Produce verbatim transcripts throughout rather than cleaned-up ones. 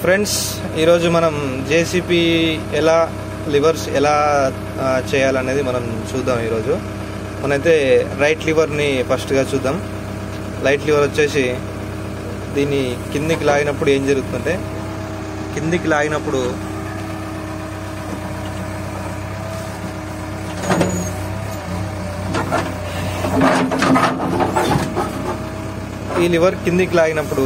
Friends, ఈరోజు మనం JCP ఎలా లివర్స్ ఎలా చేయాలనేది మనం చూద్దాం. ఈరోజు మనైతే రైట్ లివర్ని ఫస్ట్గా చూద్దాం. రైట్ లివర్ వచ్చేసి దీన్ని కిందికి లాగినప్పుడు ఏం జరుగుతుందంటే, కిందికి లాగినప్పుడు ఈ లివర్ కిందికి లాగినప్పుడు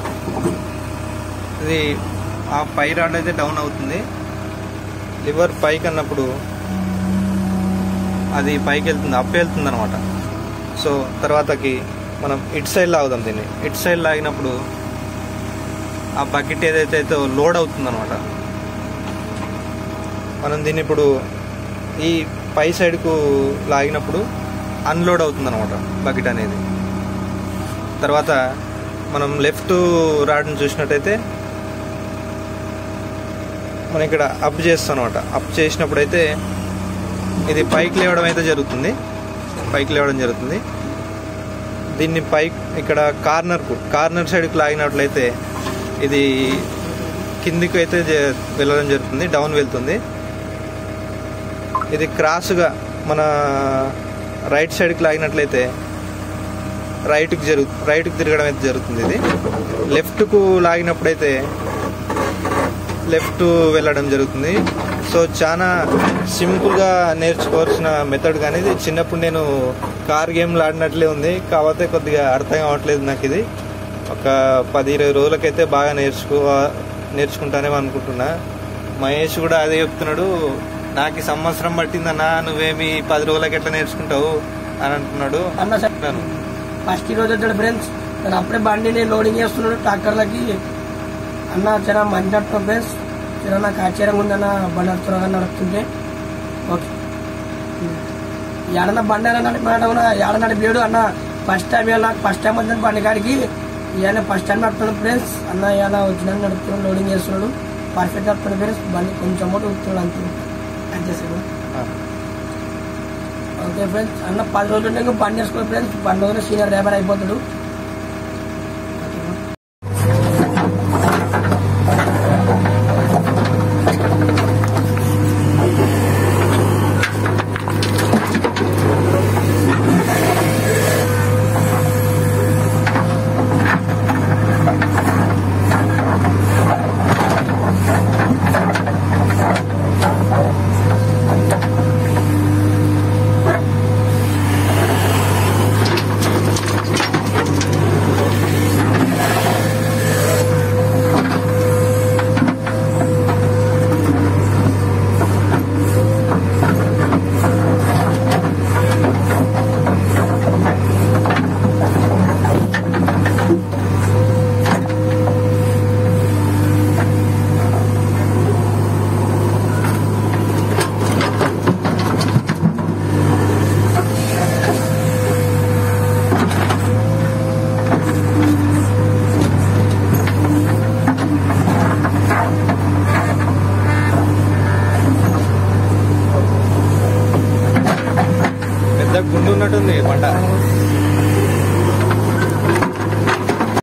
ఇది ఆ పై రాడ్ అయితే డౌన్ అవుతుంది. లివర్ పైకి అన్నప్పుడు అది పైకి వెళ్తుంది, అప్ వెళ్తుంది అనమాట. సో తర్వాతకి మనం ఇటు సైడ్ లాగుదాం. దీన్ని ఇటు సైడ్ లాగినప్పుడు ఆ బకెట్ ఏదైతే అయితే లోడ్ అవుతుంది అనమాట. మనం దీన్ని ఇప్పుడు ఈ పై సైడ్కు లాగినప్పుడు అన్లోడ్ అవుతుంది అనమాట బకెట్ అనేది. తర్వాత మనం లెఫ్ట్ రాడ్ని చూసినట్టయితే మనం ఇక్కడ అప్ చేస్తాం అనమాట. అప్ చేసినప్పుడు అయితే ఇది పైకి లేవడం అయితే జరుగుతుంది, పైకి లేవడం జరుగుతుంది. దీన్ని పైకి ఇక్కడ కార్నర్కు కార్నర్ సైడ్కి లాగినట్లయితే ఇది కిందికి అయితే వెళ్ళడం జరుగుతుంది, డౌన్ వెళ్తుంది. ఇది క్రాస్గా మన రైట్ సైడ్కి లాగినట్లయితే రైట్కి జరుగు రైట్కి తిరగడం అయితే జరుగుతుంది. ఇది లెఫ్ట్కు లాగినప్పుడైతే లెఫ్ట్ వెళ్ళడం జరుగుతుంది. సో చాలా సింపుల్గా నేర్చుకోవాల్సిన మెథడ్. కానీ ఇది చిన్నప్పుడు నేను కార్ గేమ్లు ఆడినట్లే ఉంది, కాకపోతే కొద్దిగా అర్థం కావట్లేదు నాకు. ఇది ఒక పది ఇరవై రోజులకైతే బాగా నేర్చుకో నేర్చుకుంటానేమో అనుకుంటున్నా. మహేష్ కూడా అదే చెప్తున్నాడు, నాకు ఈ సంవత్సరం పట్టిందన్నా, నువ్వేమి పది రోజులకి ఎట్లా నేర్చుకుంటావు అని అంటున్నాడు. అన్న చెప్తాను ఫస్ట్ రోజు వచ్చాడు ఫ్రెండ్స్. నేను అప్పుడే బండిని లోడింగ్ చేస్తున్నాడు ట్రాక్టర్లకి. అన్న చాలా మంచి నడుపుతాం ఫ్రెండ్స్, చాలా నాకు ఆశ్చర్యంగా ఉందన్న బండి త్వరగా నడుపుతుంటే. ఓకే, ఏడన్నా బండి అన్న నడిపినాడు, ఏడ నడిపాడు అన్న. ఫస్ట్ టైం ఇవాళ నాకు ఫస్ట్ టైం వచ్చిన బండి కాడికి ఇవాళ ఫస్ట్ టైం నడుపుతున్నాడు ఫ్రెండ్స్. అన్న ఇవాళ వచ్చిన నడుపుతున్నాడు, లోడింగ్ చేస్తున్నాడు, పర్ఫెక్ట్ నడుపుతున్నాడు ఫ్రెండ్స్. బండి కొంచెం కూడా ఉడుతున్నాడు, అంతే అడ్జస్ట్. ఓకే ఫ్రెండ్స్, అన్న పది రోజులు బండి వేసుకోవాలి ఫ్రెండ్స్. పది రోజులు సీనియర్ డ్రైవర్ అయిపోతాడు.